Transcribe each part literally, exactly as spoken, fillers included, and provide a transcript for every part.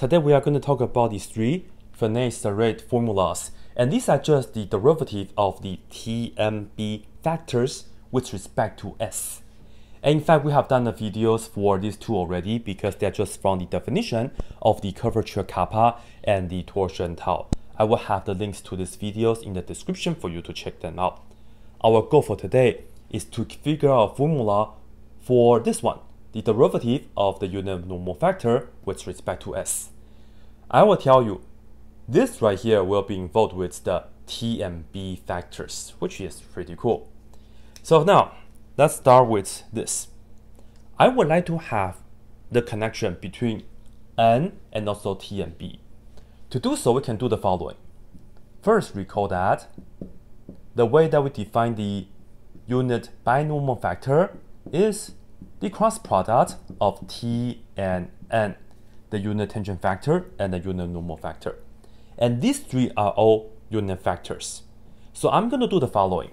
Today we are going to talk about these three Frenet-Serret formulas, and these are just the derivative of the T M B factors with respect to S. And in fact, we have done the videos for these two already because they're just from the definition of the curvature kappa and the torsion tau. I will have the links to these videos in the description for you to check them out. Our goal for today is to figure out a formula for this one, the derivative of the unit normal factor with respect to S. I will tell you, this right here will be involved with the T M B factors, which is pretty cool. So now, let's start with this. I would like to have the connection between N and also T M B. To do so, we can do the following. First, recall that the way that we define the unit binormal factor is the cross product of T and N, the unit tangent factor and the unit normal factor. And these three are all unit factors. So I'm going to do the following.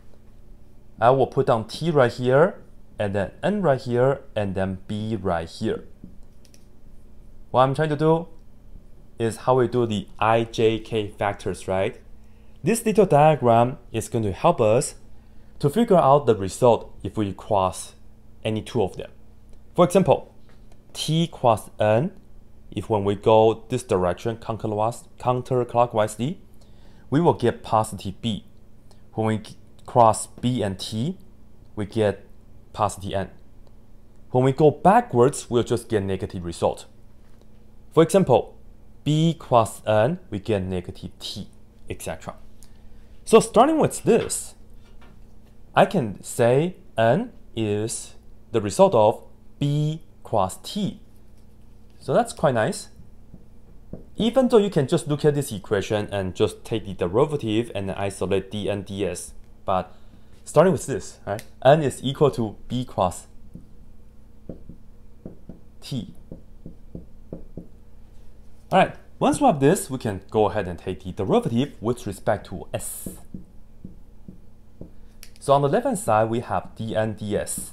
I will put down T right here, and then N right here, and then B right here. What I'm trying to do is how we do the I J K factors, right? This little diagram is going to help us to figure out the result if we cross any two of them. For example, T cross N, if when we go this direction counterclockwise, we will get positive B. When we cross B and T, we get positive N. When we go backwards, we'll just get negative result. For example, B cross N, we get negative T, et cetera. So starting with this, I can say N is the result of B cross T. So that's quite nice. Even though you can just look at this equation and just take the derivative and then isolate d and ds. But starting with this, right? N is equal to B cross T. All right, once we have this, we can go ahead and take the derivative with respect to S. So on the left-hand side, we have d and ds.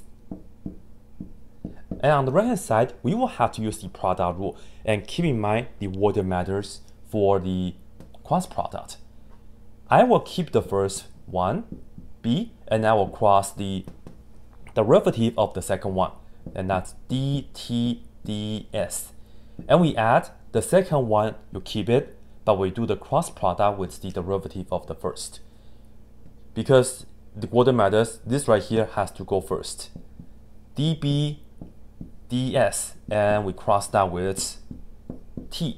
And on the right-hand side, we will have to use the product rule. And keep in mind, the order matters for the cross product. I will keep the first one, B, and I will cross the derivative of the second one. And that's d T D S. And we add the second one, you keep it, but we do the cross product with the derivative of the first. Because the order matters, this right here has to go first. dB ds, and we cross that with T.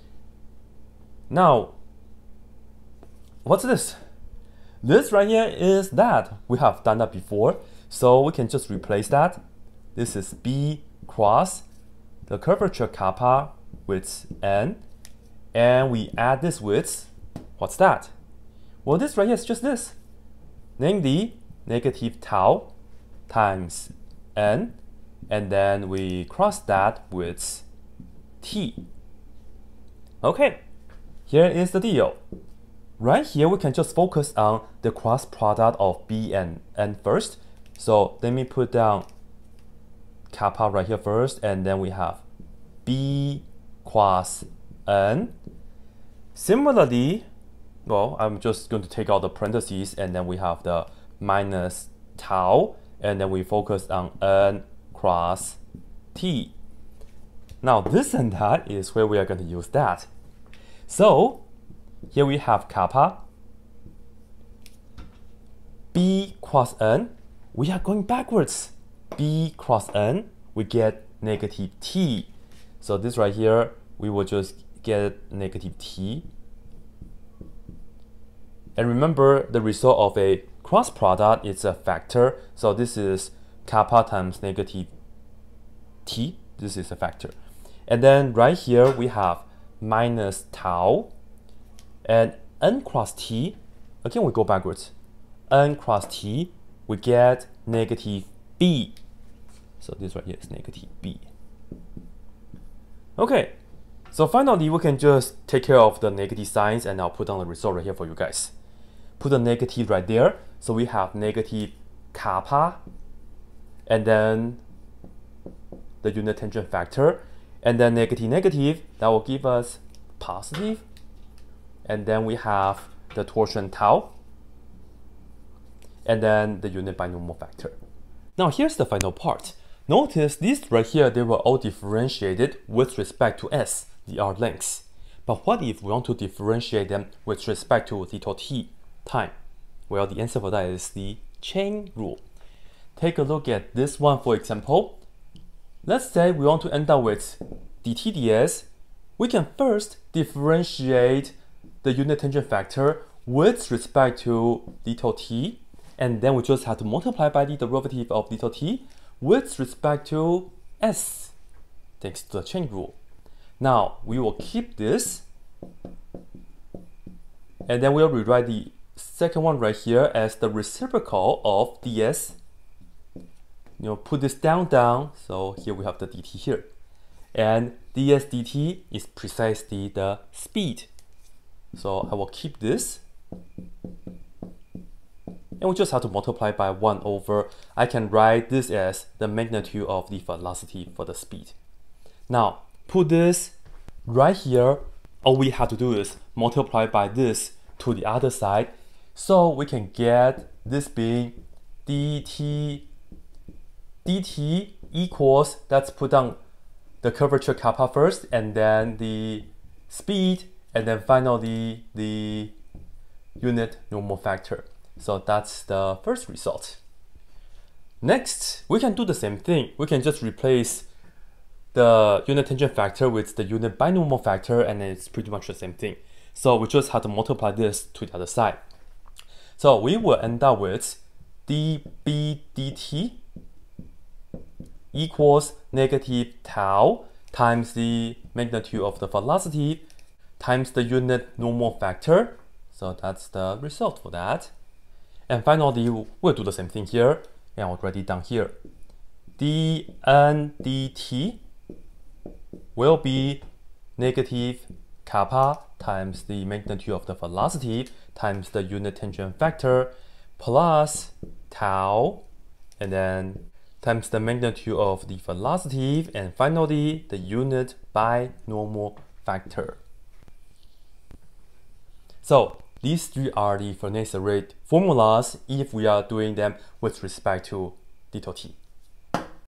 Now, what's this? This right here is that. We have done that before, so we can just replace that. This is B cross the curvature kappa with N, and we add this with, what's that? Well, this right here is just this, namely negative tau times N, and then we cross that with T. Okay, here is the deal. Right here, we can just focus on the cross product of B and N first. So let me put down kappa right here first, and then we have B cross N. Similarly, well, I'm just going to take out the parentheses, and then we have the minus tau, and then we focus on N cross T. Now this and that is where we are going to use that. So here we have kappa, B cross N, we are going backwards. B cross N, we get negative T. So this right here, we will just get negative T. And remember, the result of a cross product is a factor. So this is kappa times negative T. This is a factor. And then right here, we have minus tau. And N cross T, again, we go backwards. N cross T, we get negative B. So this right here is negative B. Okay, so finally, we can just take care of the negative signs, and I'll put down the result right here for you guys. Put the negative right there. So we have negative kappa, and then the unit tangent factor, And then negative, negative, that will give us positive. And then we have the torsion tau. And then the unit binomial factor. Now here's the final part. Notice these right here, they were all differentiated with respect to s, the arc lengths. But what if we want to differentiate them with respect to little t, time? Well, the answer for that is the chain rule. Take a look at this one, for example. Let's say we want to end up with dt ds. We can first differentiate the unit tangent factor with respect to little t, and then we just have to multiply by the derivative of little t with respect to s, thanks to the chain rule. Now, we will keep this, and then we'll rewrite the second one right here as the reciprocal of ds. You know, put this down, down, so here we have the dt here. And ds dt is precisely the speed. So I will keep this. And we just have to multiply by one over. I can write this as the magnitude of the velocity for the speed. Now, put this right here. All we have to do is multiply by this to the other side. So we can get this being dt, dt equals, let's put down the curvature kappa first, and then the speed, and then finally the unit normal factor. So that's the first result. Next, we can do the same thing. We can just replace the unit tangent factor with the unit binomial factor, and it's pretty much the same thing. So we just have to multiply this to the other side. So we will end up with dB dt equals negative tau times the magnitude of the velocity times the unit normal factor. So that's the result for that. And finally, we'll do the same thing here, and I'll write it down here. dN dt will be negative kappa times the magnitude of the velocity times the unit tangent factor plus tau, and then times the magnitude of the velocity, and finally the unit binomial factor. So these three are the Frenet-Serret formulas if we are doing them with respect to little t.